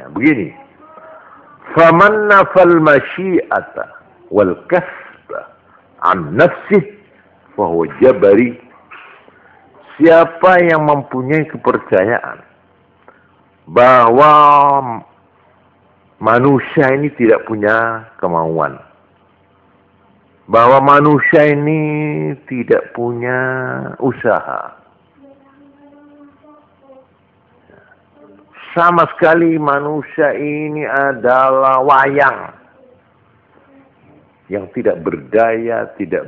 begini. Faman nafal masyi'ata wal kasba an nafsih fahuwa jabari. Siapa yang mempunyai kepercayaan bahwa manusia ini tidak punya kemauan, bahwa manusia ini tidak punya usaha, sama sekali manusia ini adalah wayang yang tidak berdaya, tidak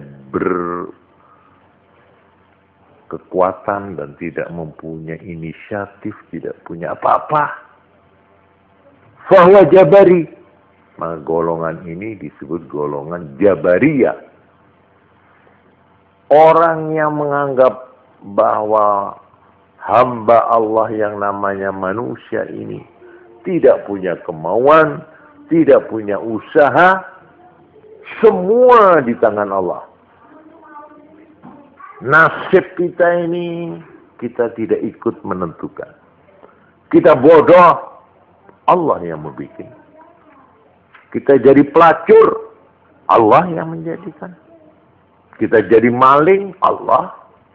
berkekuatan, dan tidak mempunyai inisiatif, tidak punya apa-apa. Fahuwa jabari. Maka golongan ini disebut golongan Jabariyah. Orang yang menganggap bahwa hamba Allah yang namanya manusia ini tidak punya kemauan, tidak punya usaha, semua di tangan Allah. Nasib kita ini kita tidak ikut menentukan. Kita bodoh, Allah yang membuat. Kita jadi pelacur, Allah yang menjadikan. Kita jadi maling, Allah.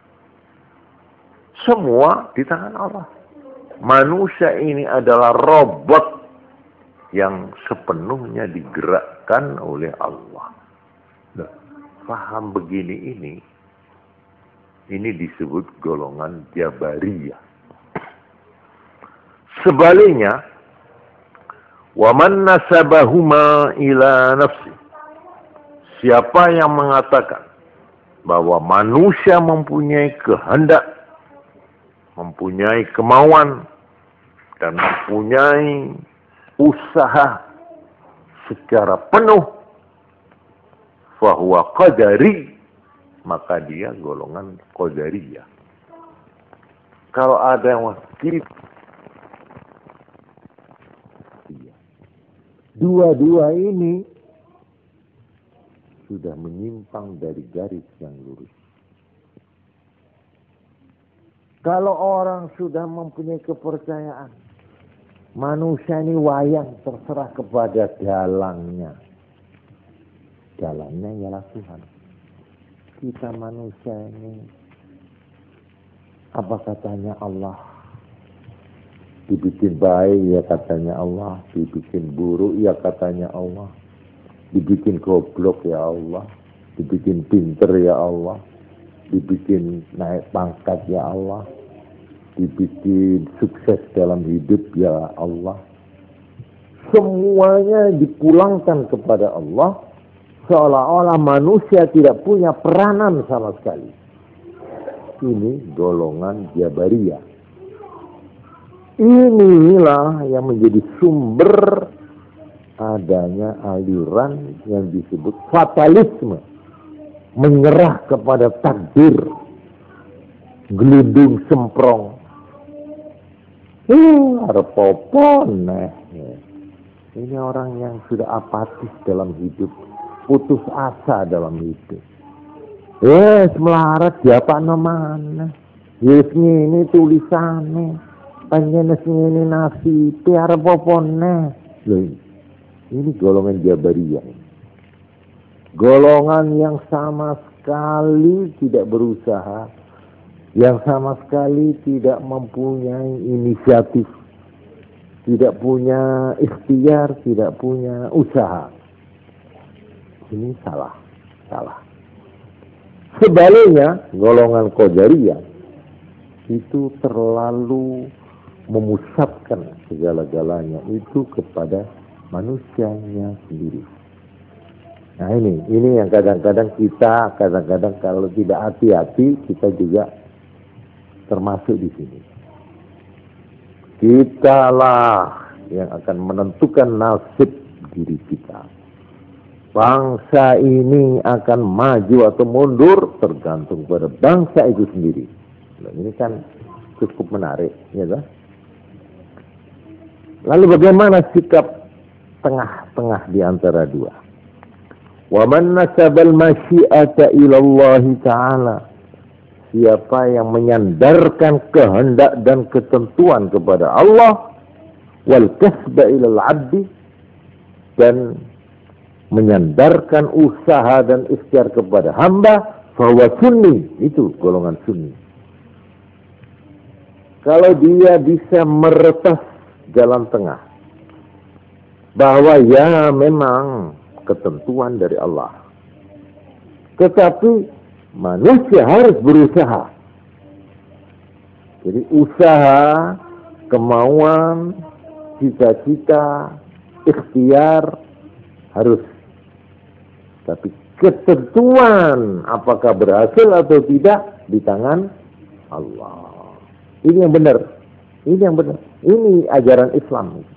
Semua di tangan Allah. Manusia ini adalah robot yang sepenuhnya digerakkan oleh Allah. Nah, paham begini ini disebut golongan Jabariyah. Sebaliknya, waman nasabahuma ila nafsi. Siapa yang mengatakan bahwa manusia mempunyai kehendak, mempunyai kemauan, dan mempunyai usaha secara penuh, fahuwa qadari, maka dia golongan qadariyah. Kalau ada yang wakil, dua-dua ini sudah menyimpang dari garis yang lurus. Kalau orang sudah mempunyai kepercayaan, manusia ini wayang terserah kepada dalangnya. Dalangnya ialah Tuhan. Kita manusia ini, apa katanya Allah? Dibikin baik ya katanya Allah, dibikin buruk ya katanya Allah, dibikin goblok ya Allah, dibikin pinter ya Allah, dibikin naik pangkat ya Allah, dibikin sukses dalam hidup ya Allah. Semuanya dipulangkan kepada Allah, seolah-olah manusia tidak punya peranan sama sekali. Ini golongan Jabariyah. Inilah yang menjadi sumber adanya aliran yang disebut fatalisme. Menyerah kepada takdir. Gelundung semprong. Ini orang yang sudah apatis dalam hidup. Putus asa dalam hidup. Melarat siapa namanya? Ini tulisannya. Panjenes ini nasi. Tiara popone. Ini golongan Jabariyah. Golongan yang sama sekali tidak berusaha. Yang sama sekali tidak mempunyai inisiatif. Tidak punya ikhtiar. Tidak punya usaha. Ini salah. Sebaliknya, golongan Qadariyah itu terlalu memusatkan segala-galanya itu kepada manusianya sendiri. Nah ini yang kadang-kadang kita kalau tidak hati-hati kita juga termasuk di sini. Kitalah yang akan menentukan nasib diri kita. Bangsa ini akan maju atau mundur tergantung pada bangsa itu sendiri. Nah, ini kan cukup menarik, ya kan? Lalu bagaimana sikap tengah-tengah di antara dua? Wa man nasabal masyi'ata ila Allah Ta'ala. Siapa yang menyandarkan kehendak dan ketentuan kepada Allah, wal kasba ilal abdi, dan menyandarkan usaha dan ikhtiar kepada hamba, bahwa sunni, itu golongan sunni. Kalau dia bisa meretas jalan tengah, bahwa ya memang ketentuan dari Allah, tetapi manusia harus berusaha. Jadi usaha, kemauan, cita-cita, ikhtiar harus. Tapi ketentuan apakah berhasil atau tidak di tangan Allah. Ini yang benar. Ini yang benar. Ini ajaran Islam.